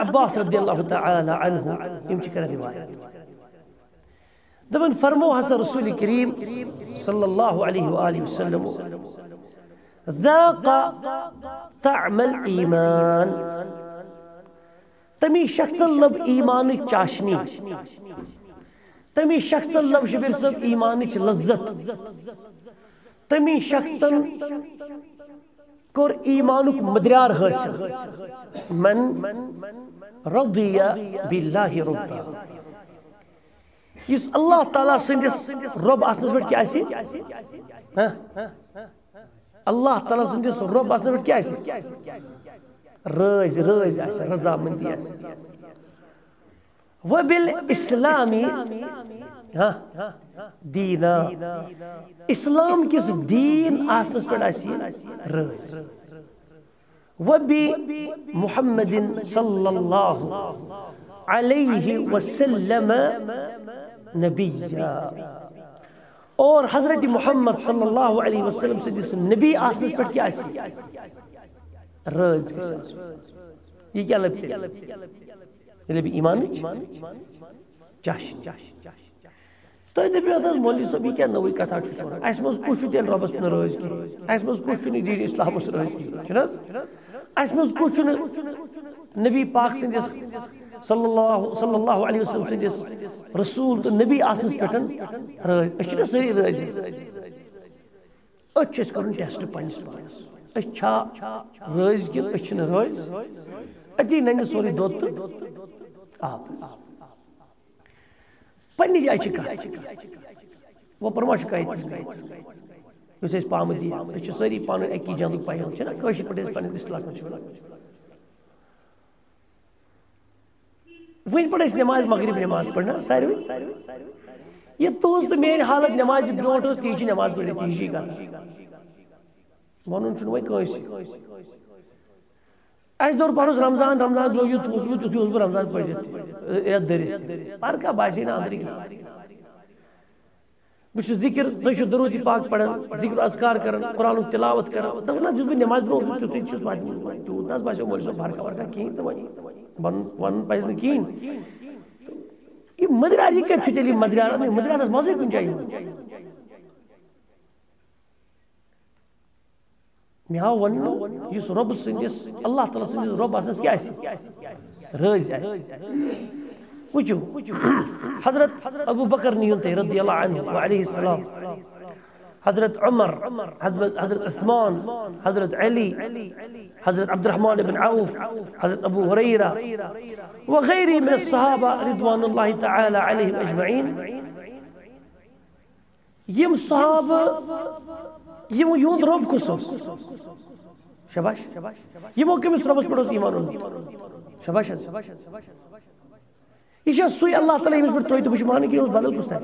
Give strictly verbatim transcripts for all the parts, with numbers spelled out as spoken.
अब्बास रदियल्लाहु तआला अन्हु इम कर रिवायत दबन फरमो हसन रसूल करीम सल्लल्लाहु अलैहि वालैहि वसल्लम ज़ाक़ा तअमल ईमान तमी शख्स लब ईमान चाशनी तमी शख्स लब शबीर सब ईमान लज्जत तमी शख्स कोर ईमानुक मदरार हासिल मन रदिया बिल्लाहि रब्बा इस अल्लाह ताला संदिस रब आसनस पे क्या आसी हां अल्लाह ताला संदिस रब आसनस पे क्या आसी रज रज आसी रजा मंदी आसी व बिल इस्लामी हां दीना इस्लाम किस दीन आसनस पे आसी रज व बि मुहम्मदिन सल्लल्लाहु अलैहि वसल्लम नबिया और हजरत मोहम्मद सल्लल्लाहु अलैहि वसल्लम से जिस नबी आसनस पे क्या आसी रज ये क्या लगता है ये भी ईमान चाश तो दे पे मौलवी सब क्या नवी कथा अस मज कुछ तेल रबस पे रज की अस मज कुछ दीन इस्लाम रज की अस मज कुछ नबी पाक संदिस सल्लल्लाहु सल्लल्लाहु अलैहि वसल्लम संदिस रसूल तो नबी आसनस पे रज अस सही रज अस कर टेस्ट पन्नस पानस अच्छा रज कि रज अति नन सोरी दोत तो आप पन्नी जाय कह वो परमा कह पाम दी सारी पान अकी जंग पैम कशर पे पे इस्लाम वन पे नमाज मगरिब नमाज पढ़ना सारे ये तुज तो मेरी हालत नमाज ब्रोट ती नमाज पढ़ ती कथ वन वो कंस अस दौर पहस रमजान रमजान लो युत युत युत रमजान पढ़ दरित पर क्या बासे ना अंदर बस जिक्र तुम दरूद पाक पढ़ान जिक्र अज़कार कर कुरान तिलावत कर दप ना जुस नमाज ब्रो तूत ना बासो मोल सब फर्का वर्का कहें तो वन वन पज न कहें ये मदरार यह क्या तेल मदरार मदरारस मजे कुन जाए मे आव वन इस रब सदिस अल्लाह ताला सदिस रब आसनस क्या रज वुचु हजरत अबू बकर नियुन ते रदियल्लाहु अन्हु व अलैहि सलाम हजरत उमर हजरत उस्मान हजरत अली हजरत अब्दुर्रहमान इब्न औफ हजरत अबू हुरैरा व गैरी मिन अस्सहाबा रिदवानुल्लाहि तआला अलैहिम अजमईन यम सहाबा यम युद रब कुसो शाबाश यमो कमिस रबस पड़ोस ईमान शाबाश यह सुई अल्लाह ताला यमिस पे तो बह मान कि बदल कुछ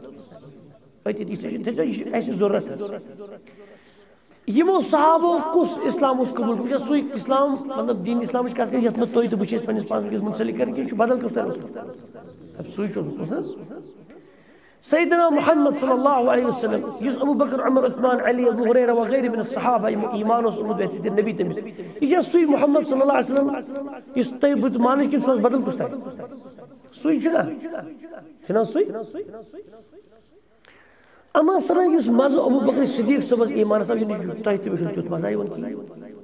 जरूरत यमो सहाबो कुस इस्लाम कबूल बह सुई इस्लाम मतलब दीन इस्लाम कत कर ये तुम तो बह पे पान मुंसलिक कर बदल कुछ सुई सैयदना मुहम्मद सल्लल्लाहु अलैहि वसल्लम युस अबू बकर उमर उस्मान अली अबू हुरैरा व गैर मिन अस्सहाबा ईमान उस उम्मत बेसित नबी तमिस यह सुई मुहम्मद सल्लल्लाहु अलैहि वसल्लम इस तय बुत मान कि सोस बदल कुछ सुई छना छना सुई अमा सर युस मज अबू बकर सिद्दीक सबस ईमान सब इन तय त बिशु तुत मजा वन की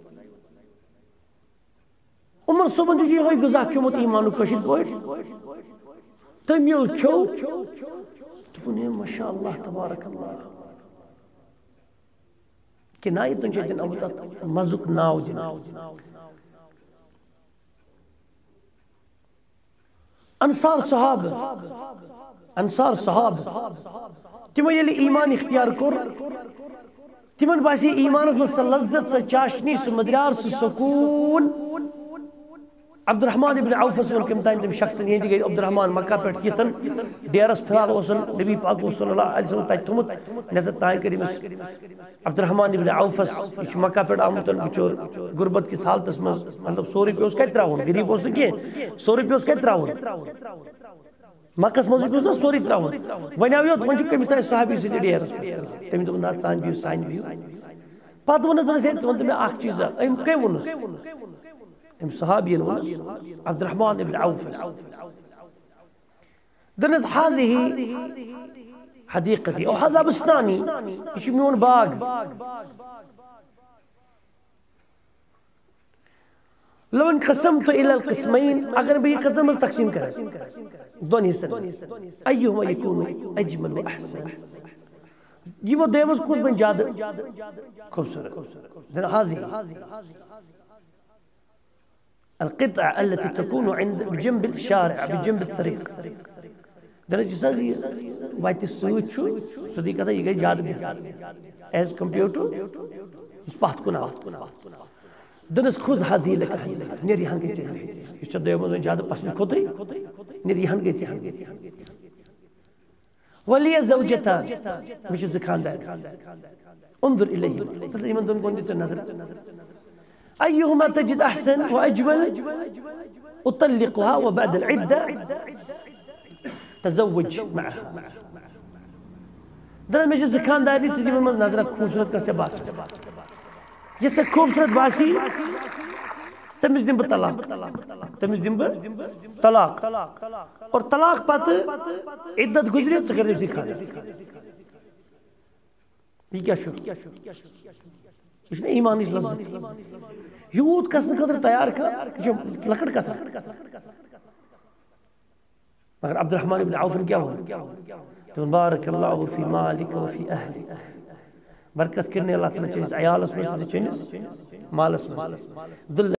उमर सबन जी होय गुजा क्योमत ईमान कशिद पोट तमिल क्यों तुने माशाअल्लाह तबारकल्लाह कि नाई तुझे दिन अब मजुक नाव दिन अंसार सहाब अंसार सहाब तिमो ये ईमान इख्तियार कोर तिमन बासी ईमानस में स लज्जत स चाशनी स मदरार स सुकून अब्दुर्रहमान इब्न औफ वल कम तान तम शख्स ये गई अब्दुर्रहमान मक्का पे यतन डेरस फिलहाल ओसन नबी पाक सल्लल्लाहु अलैहि वसल्लम तक तुमत नजर तान करिमस अब्दुर्रहमान इब्न औफ इस मक्का पे आमत बिचोर गुरबत की हालत में मतलब सौ रुपये उस कत त्रावन गरीब उस कह सौ रुपये उस कत त्रावन मक्कस मज ना सोरी त्रावन वन आव योत वन कमिस तान सहाबी सि डेरस तम दोप ना तान बिहु सान बिहु पत वोन दोस वन मे अख चीज़ा अम कम वोनस ام صحابين عبد الرحمن بن عوف دنت هذه حديقتي او هذا بستاني يشمون باغ لو انقسمت الى القسمين اگر بي قسم تقسيم كره دون حصے ايهما يكون اجمل واحسن يبو ديمس كوس بن جاد خوبصورت هذه القطعة التي تكون عند بجنب الشارع بجنب الطريق درجة سازي وايت السويت شو سدي كذا يجي جاد بيها as compared to إسبات كنا دنس خود هذه لك نيري هنگي چه يشد يوم جاد پسند خودي نيري هنگي چه ولي زوجتان مش زكاندار انظر إليه تزيمن دون قندي النظر أيهما تجد أحسن وأجمل أطلقها وبعد العدة تزوج معها دل مش زكانداري تجيب من نظرك خوبصورت كسي باس جیسے خوبصورت باسی تمس دم طلاق تمس دم طلاق اور طلاق پت عدت گزری ژٕ کر أمسٕے خاندر یہ کیا چھُ یہ چھُنہٕ ایمانٕچ لذت یوٗت گژھنہٕ خٲطرٕ تیار کر یہ چھِ لۄکٕٹ کتھا مگر عبد الرحمن بن عوف کیا ووٚن بارک اللہ فی مالک وفی اہلک برکت کرنے اللہ تعالیٰ چٲنِس عیالس منٛز تہٕ چٲنِس مالس منٛز